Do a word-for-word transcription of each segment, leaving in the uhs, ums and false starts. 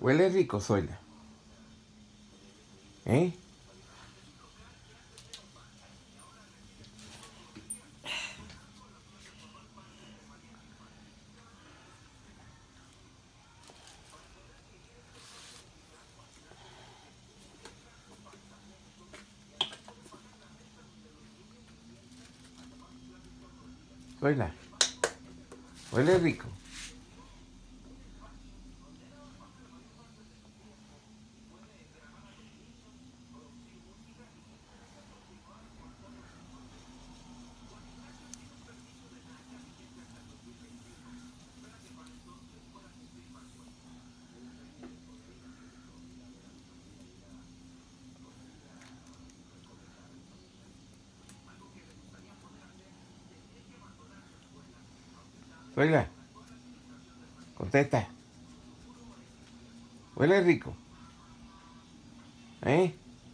Huele rico, Zoila. ¿Eh? Zoila. Huele rico. Zoila, contesta. Huele rico. ¿Eh?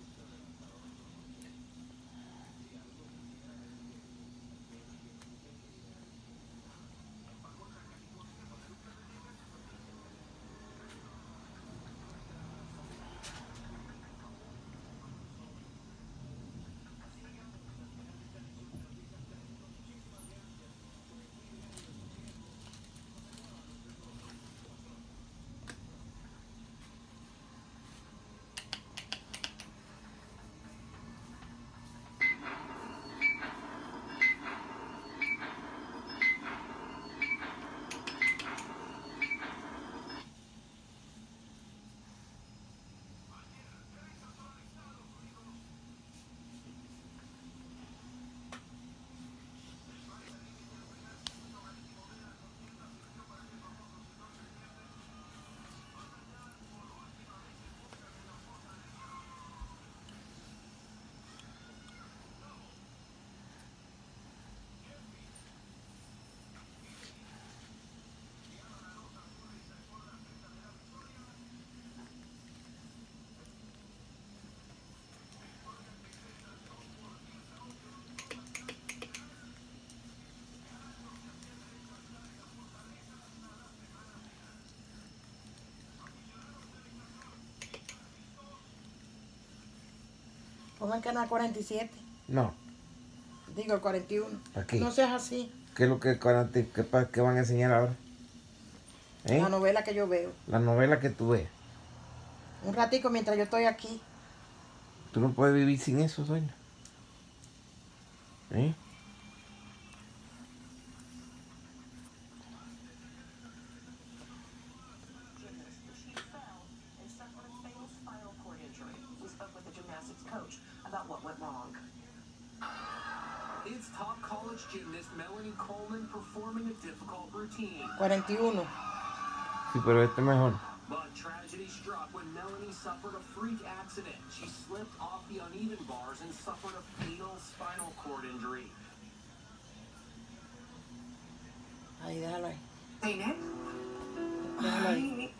Ponme el canal cuarenta y siete. No. Digo, el cuarenta y uno. Aquí. No seas así. ¿Qué es lo que, qué, qué van a enseñar ahora? ¿Eh? La novela que yo veo. La novela que tú ves. Un ratico mientras yo estoy aquí. Tú no puedes vivir sin eso, Zoila. ¿Eh? cuarenta y uno. Sí, pero este es mejor. But tragedy struck when Melanie suffered a freak accident. She slipped off the uneven bars and suffered a fatal spinal cord injury. Ahí, déjalo ahí. ¿Zeynep? Déjalo ahí.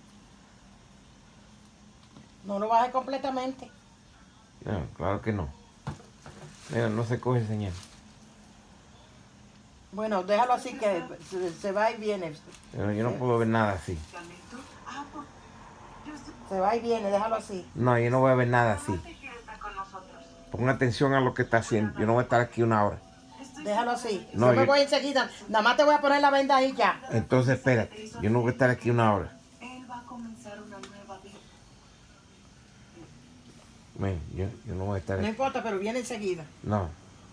No lo bajes completamente. No, claro que no. Mira, no se coge señal. Bueno, déjalo así que se, se va y viene. Pero yo no puedo ver nada así. Se va y viene, déjalo así. No, yo no voy a ver nada así. Pon atención a lo que está haciendo. Yo no voy a estar aquí una hora. Déjalo así. No, yo me yo- voy enseguida. Nada más te voy a poner la venda ahí ya. Entonces, espérate. Yo no voy a estar aquí una hora. Él va a comenzar una nueva vida. Ven, yo, yo no voy a estar No aquí. importa, pero viene enseguida. No.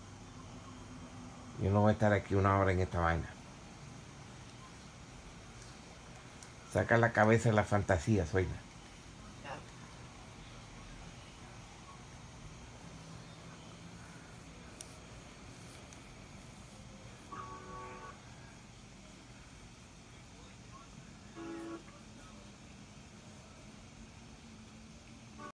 Yo no voy a estar aquí una hora en esta vaina. Saca la cabeza de la fantasía, Zoila.